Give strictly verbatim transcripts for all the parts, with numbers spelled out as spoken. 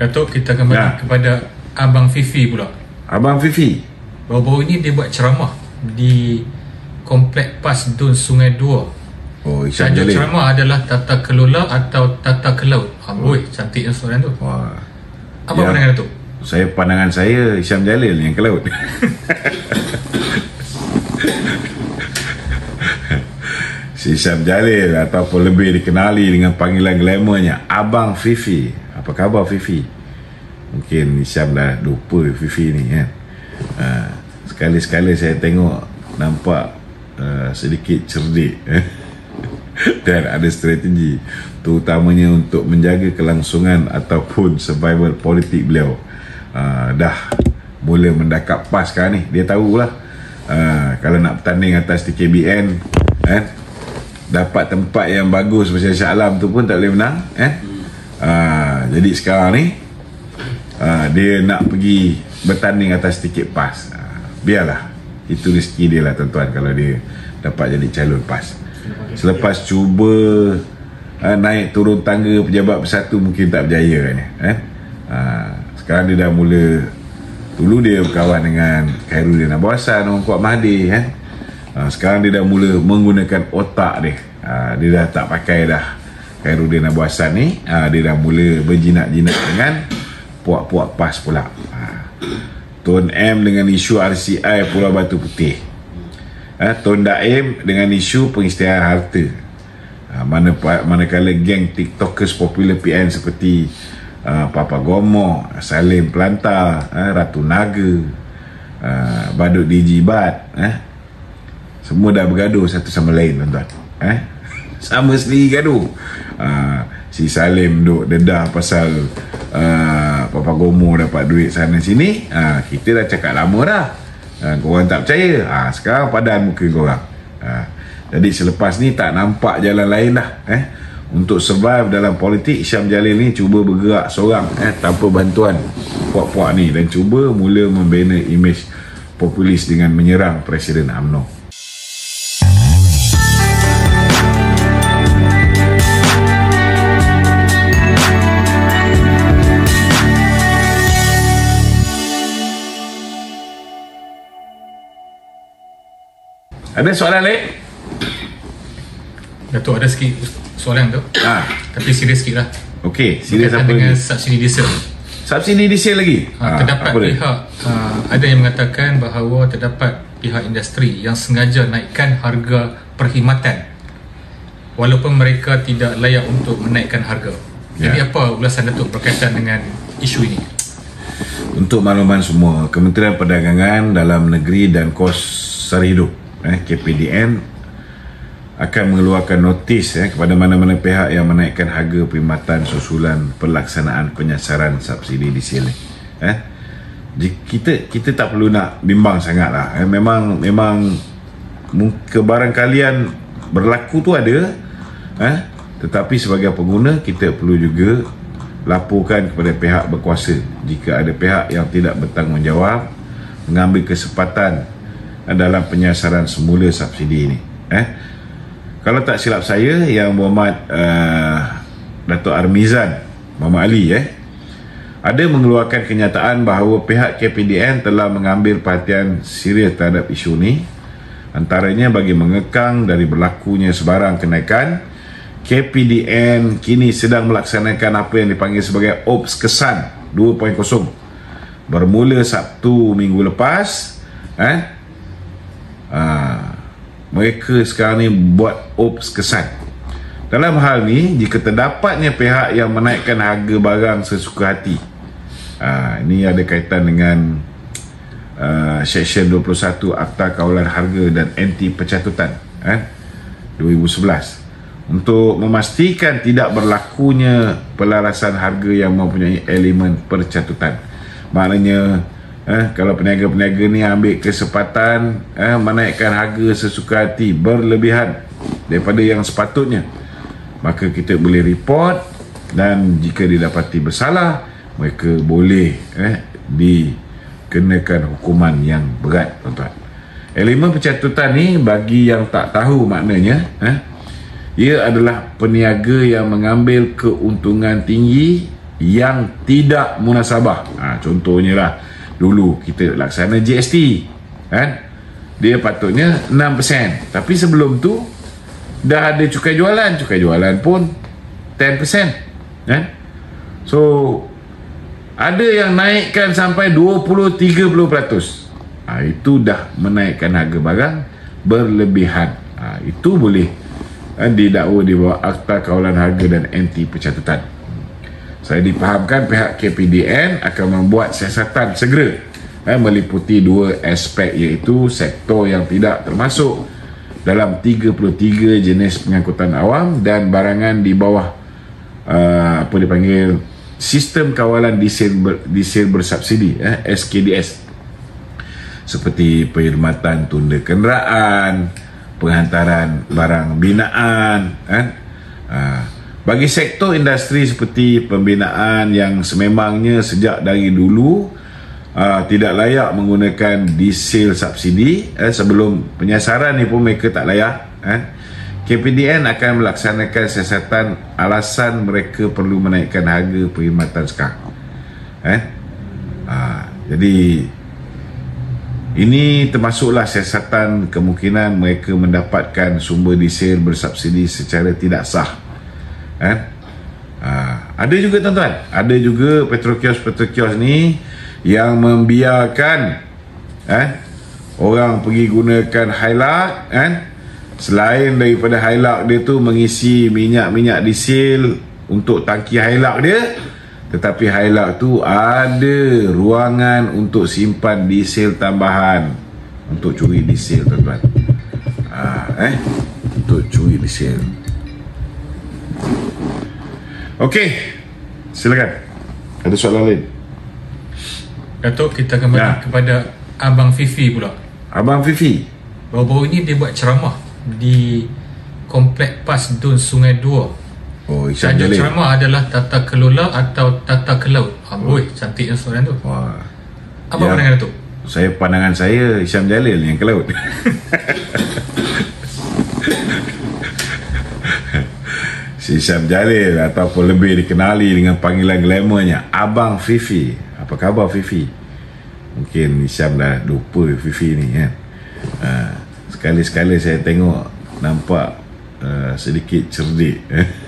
Datuk, kita kembali Ya. kepada Abang Fifi pula. Abang Fifi. Baru-baru ini dia buat ceramah di Komplek PAS Dun Sungai Dua. Oh, Isyam Tajuk Jalil. ceramah adalah tata kelola atau tata kelaut. Ha, oh. Boy, cantiknya soalan tu. Wah. Apa Ya. pandangan Datuk? Saya pandangan saya Isyam Jalil yang ke laut. Si Isyam Jalil ataupun lebih dikenali dengan panggilan glamournya Abang Fifi. Apa khabar Fifi? Mungkin Isyam dah lupa Fifi ni kan. Uh, sekali-sekali saya tengok nampak uh, sedikit cerdik dan ada strategi, terutamanya untuk menjaga kelangsungan ataupun survival politik beliau. Uh, dah mula mendakap PAS sekarang ni. Dia tahulah uh, kalau nak bertanding atas T K B N eh, dapat tempat yang bagus macam Shah Alam tu pun tak boleh menang eh? uh, Jadi sekarang ni uh, dia nak pergi bertanding atas tiket PAS. uh, Biarlah, itu rezeki dia lah tuan-tuan kalau dia dapat jadi calon PAS. Selepas cuba uh, naik turun tangga pejabat bersatu mungkin tak berjaya kan, eh? uh, Sekarang dia dah mula. Dulu dia berkawan dengan Khairuddin Abu Hassan, Orang Kuat Mahathir kan. uh, Sekarang dia dah mula menggunakan otak dia. uh, Dia dah tak pakai dah Khairuddin Abu Hassan ni. uh, Dia dah mula berjinak-jinak dengan puak-puak PAS pula. uh, Tun M dengan isu R C I Pulau Batu Putih. uh, Tun Daim dengan isu pengisytiharan harta. uh, mana, Manakala geng tiktokers popular P N seperti Uh, Papa Gomo, Salim Pelantar, uh, Ratu Naga, uh, Badut Dijibat, uh, semua dah bergaduh satu sama lain tuan-tuan. uh, Sama sendiri gaduh. uh, Si Salim duk dedah pasal uh, Papa Gomo dapat duit sana sini. uh, Kita dah cakap lama dah. uh, Korang tak percaya. uh, Sekarang padan muka korang. uh, Jadi selepas ni tak nampak jalan lain dah. eh Untuk survive dalam politik, Isyam Jalil ni cuba bergerak seorang eh, tanpa bantuan puak-puak ni, dan cuba mula membina imej populis dengan menyerang Presiden U M N O. Ada soalan lain? Datuk, ada sikit soalan tu. Ah, Tapi serius sikit lah. okey, serius Berkaitan apa dengan ni? subsidi diesel. Subsidi diesel lagi? Ha, Ah, terdapat apa dia? pihak uh, ada yang mengatakan bahawa terdapat pihak industri yang sengaja naikkan harga perkhidmatan walaupun mereka tidak layak untuk menaikkan harga. Jadi Ya. apa ulasan Datuk berkaitan dengan isu ini? Untuk makluman semua, Kementerian Perdagangan Dalam Negeri dan Kos Sara Hidup eh, K P D N akan mengeluarkan notis eh, kepada mana-mana pihak yang menaikkan harga perkhidmatan susulan pelaksanaan penyasaran subsidi diesel ni. Eh, kita kita tak perlu nak bimbang sangat lah. Eh, memang memang kebarangkalian berlaku tu ada. Eh, tetapi sebagai pengguna kita perlu juga laporkan kepada pihak berkuasa jika ada pihak yang tidak bertanggungjawab mengambil kesempatan eh, dalam penyasaran semula subsidi ini. Eh, Kalau tak silap saya, Yang Muhammad uh, Datuk Armizan Muhammad Ali eh, ada mengeluarkan kenyataan bahawa pihak K P D N telah mengambil perhatian serius terhadap isu ini. Antaranya bagi mengekang dari berlakunya sebarang kenaikan, K P D N kini sedang melaksanakan apa yang dipanggil sebagai Ops Kesan dua titik kosong. Bermula Sabtu minggu lepas, eh, uh, mereka sekarang ni buat Ops Kesan. Dalam hal ni, jika terdapatnya pihak yang menaikkan harga barang sesuka hati, uh, ini ada kaitan dengan uh, Seksyen dua puluh satu Akta Kawalan Harga dan Anti Pencatutan eh, dua ribu sebelas, untuk memastikan tidak berlakunya pelarasan harga yang mempunyai elemen percatutan. Maknanya Eh, kalau peniaga-peniaga ni ambil kesempatan eh, menaikkan harga sesuka hati berlebihan daripada yang sepatutnya, maka kita boleh report, dan jika didapati bersalah, mereka boleh eh, dikenakan hukuman yang berat, tuan-tuan. Elemen pencatutan ni, bagi yang tak tahu maknanya, eh, ia adalah peniaga yang mengambil keuntungan tinggi yang tidak munasabah. Ha, contohnya lah, dulu kita laksana G S T kan, dia patutnya enam peratus, tapi sebelum tu dah ada cukai jualan, cukai jualan pun sepuluh peratus kan. So ada yang naikkan sampai dua puluh sampai tiga puluh peratus. Ha, itu dah menaikkan harga barang berlebihan. Ha, itu boleh ha, didakwa di bawah Akta Kawalan Harga dan Anti Pencatutan. Saya dipahamkan pihak K P D N akan membuat siasatan segera ha, meliputi dua aspek, iaitu sektor yang tidak termasuk dalam tiga puluh tiga jenis pengangkutan awam dan barangan di bawah uh, apa dipanggil Sistem Kawalan Diesel, ber, diesel Bersubsidi eh, S K D S, seperti perkhidmatan tunda kenderaan, penghantaran barang binaan kan. Uh, bagi sektor industri seperti pembinaan yang sememangnya sejak dari dulu uh, tidak layak menggunakan diesel subsidi, eh, sebelum penyasaran ni pun mereka tak layak eh. K P D N akan melaksanakan siasatan alasan mereka perlu menaikkan harga perkhidmatan sekarang eh? uh, jadi ini termasuklah siasatan kemungkinan mereka mendapatkan sumber diesel bersubsidi secara tidak sah eh? uh, ada juga tuan-tuan, ada juga petrokios-petrokios ni yang membiarkan eh, orang pergi gunakan Hilux kan. Selain daripada Hilux dia tu mengisi minyak-minyak diesel untuk tangki Hilux dia, tetapi Hilux tu ada ruangan untuk simpan diesel tambahan untuk curi diesel tuan-tuan. Ha, eh untuk curi diesel. Okey, silakan. Ada soalan lain? Datuk, kita kembali ya. kepada Abang Fifi pula. Abang Fifi, baru-baru ini dia buat ceramah di Komplek Pas Dun Sungai Dua. Oh, tajuk ceramah adalah tata kelola atau tata ke laut. Amboi, oh. Cantiknya soalan tu. Wah. Apa ya, pandangan tu? Saya pandangan saya Hisham Jalil yang ke laut. Si Hisham Jalil ataupun lebih dikenali dengan panggilan glamournya Abang Fifi. Apa khabar Fifi? Mungkin Hisham dah lupa Fifi ni kan. Uh, sekali-sekali saya tengok nampak uh, sedikit cerdik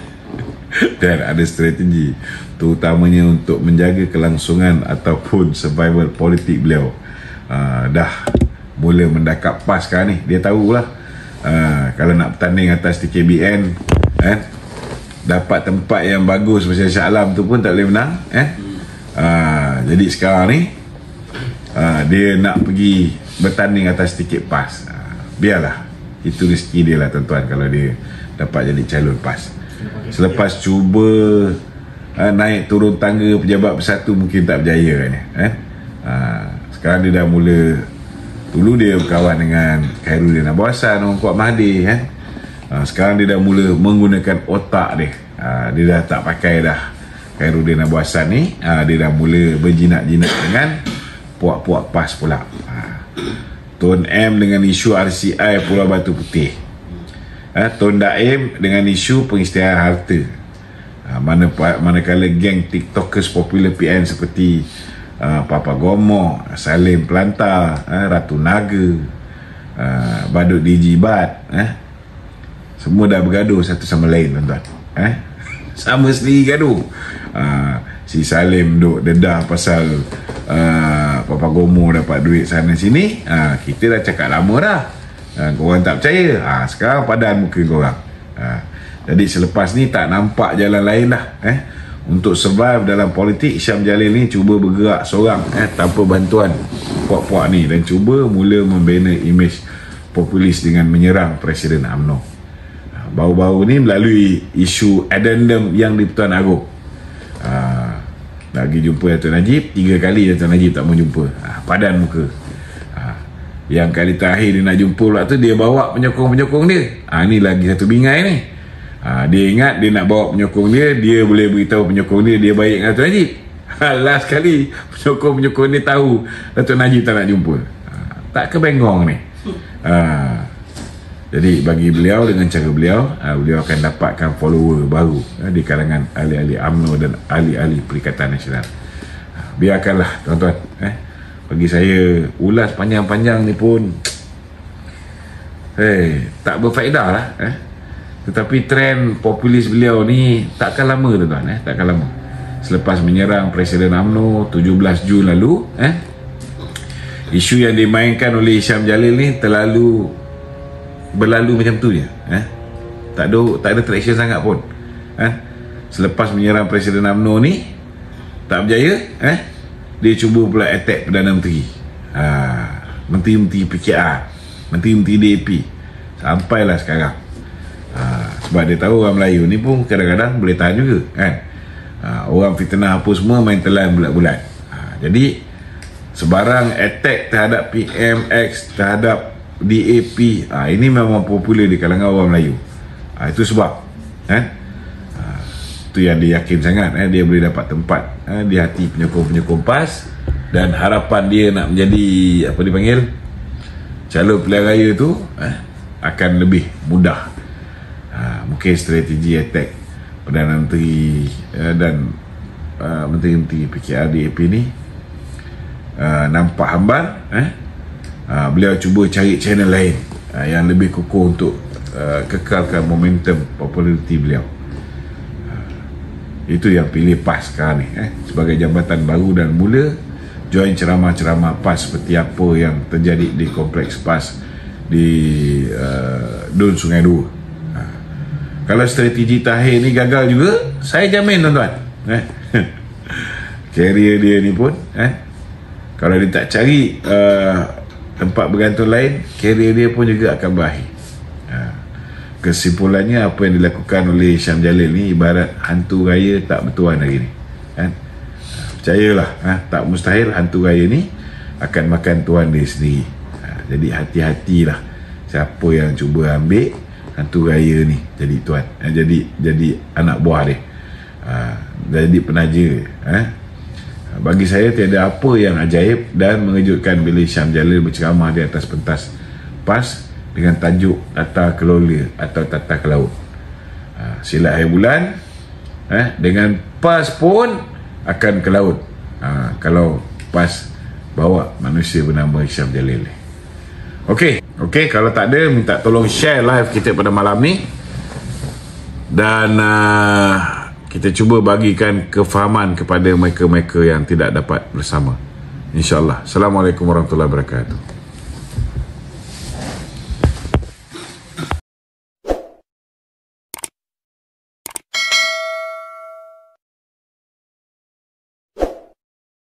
dan ada strategi, terutamanya untuk menjaga kelangsungan ataupun survival politik beliau. Uh, dah mula mendakap PAS sekarang ni. Dia tahulah uh, kalau nak bertanding atas T K B N eh, dapat tempat yang bagus macam Shah Alam tu pun tak boleh menang eh. Uh, jadi sekarang ni uh, dia nak pergi bertanding atas tiket PAS. uh, Biarlah, itu rezeki dia lah tuan-tuan kalau dia dapat jadi calon PAS. Selepas cuba uh, naik turun tangga pejabat bersatu mungkin tak berjaya kan, eh? uh, sekarang dia dah mula. Dulu dia berkawan dengan Khairuddin Abu Hassan, orang Kuat Mahathir kan? uh, Sekarang dia dah mula menggunakan otak dia. uh, Dia dah tak pakai dah Khairuddin Abu Hassan ni. uh, Dia dah mula berjinak-jinak dengan puak-puak PAS pula. uh, Tun M dengan isu R C I Pulau Batu Putih, uh, Tun Daim dengan isu pengisytiharan harta. uh, mana, Manakala geng tiktokers popular P N seperti uh, Papa Gomo, Salim Pelantar, uh, Ratu Naga, uh, Badut Dijibat, uh, semua dah bergaduh satu sama lain tuan-tuan. eh? Sama sendiri gaduh. uh, Si Salim duk dedah pasal uh, Papa Gomo dapat duit sana sini. uh, Kita dah cakap lama dah. uh, Korang tak percaya. uh, Sekarang padan muka korang. uh, Jadi selepas ni tak nampak jalan lain dah eh? Untuk survive dalam politik, Hisham Jalil ni cuba bergerak seorang eh, tanpa bantuan puak-puak ni, dan cuba mula membina imej populis dengan menyerang Presiden U M N O. Baru-baru ni melalui isu addendum yang di Pertuan Agong. uh, Lagi jumpa Dato' Najib, tiga kali Dato' Najib tak mau jumpa. uh, Padan muka. uh, Yang kali terakhir dia nak jumpa pula tu, dia bawa penyokong-penyokong dia. uh, Ni lagi satu bingai ni. uh, Dia ingat dia nak bawa penyokong dia, dia boleh beritahu penyokong dia dia baik dengan Dato' Najib. Last kali penyokong-penyokong dia tahu Dato' Najib tak nak jumpa. uh, Tak kebengong ni. uh, Jadi bagi beliau, dengan cara beliau, uh, beliau akan dapatkan follower baru uh, di kalangan ahli-ahli U M N O dan ahli-ahli Perikatan Nasional. Uh, biarkanlah tuan-tuan, eh, bagi saya ulas panjang-panjang ni pun hey, tak berfaedah lah, eh. Tetapi trend populis beliau ni takkan lama tuan-tuan, eh, takkan lama. Selepas menyerang Presiden U M N O tujuh belas Jun lalu, eh, isu yang dimainkan oleh Hisham Jalil ni terlalu berlalu macam tu je, eh. Tak ada tak ada traction sangat pun, eh. Selepas menyerang Presiden U M N O ni tak berjaya, eh, dia cuba pula attack Perdana Menteri, ha, Menteri-Menteri P K R, Menteri-Menteri D A P, sampailah sekarang. Ha, sebab dia tahu orang Melayu ni pun kadang-kadang boleh tahan juga, kan. Ha, orang fitnah apa semua main telan bulat-bulat. Ha, jadi sebarang attack terhadap P M X, terhadap D A P, ha, ini memang popular di kalangan orang Melayu. Ha, itu sebab, eh, ha, itu yang dia yakin sangat, eh, dia boleh dapat tempat, eh, di hati penyokong-penyokong P A S, dan harapan dia nak menjadi apa dipanggil calon pilihan raya tu, eh, akan lebih mudah. Ha, mungkin strategi attack Perdana Menteri, eh, dan uh, Menteri-Menteri P K R D A P ni uh, nampak hambar, eh. uh, beliau cuba cari channel lain uh, yang lebih kukuh untuk uh, kekalkan momentum populariti beliau. Uh, itu yang pilih P A S sekarang ni, eh, sebagai jambatan baru, dan mula join ceramah-ceramah P A S seperti apa yang terjadi di kompleks P A S di uh, Dun Sungai Dua. Kalau strategi Tahir ni gagal juga, saya jamin tuan-tuan, eh, carrier dia ni pun, eh, kalau dia tak cari uh, tempat bergantung lain, carrier dia pun juga akan berakhir. uh, Kesimpulannya, apa yang dilakukan oleh Hisham Jalil ni ibarat hantu raya tak bertuan hari ni, kan. uh, Percayalah, uh, tak mustahil hantu raya ni akan makan tuan dia sendiri. uh, Jadi hati-hatilah siapa yang cuba ambil hantu raya ni jadi tuan, eh, jadi jadi anak buah dia, ha, jadi penaja, eh. Bagi saya tiada apa yang ajaib dan mengejutkan bila Hisham Jalil berceramah di atas pentas P A S dengan tajuk Tata Kelola atau Tata ke Laut. ha, Silat air bulan, eh, dengan P A S pun akan ke laut, ha, kalau P A S bawa manusia bernama Hisham Jalil. Okey, okey, kalau tak ada, minta tolong share live kita pada malam ni, dan uh, kita cuba bagikan kefahaman kepada mereka-mereka yang tidak dapat bersama, InsyaAllah. Assalamualaikum warahmatullahi wabarakatuh.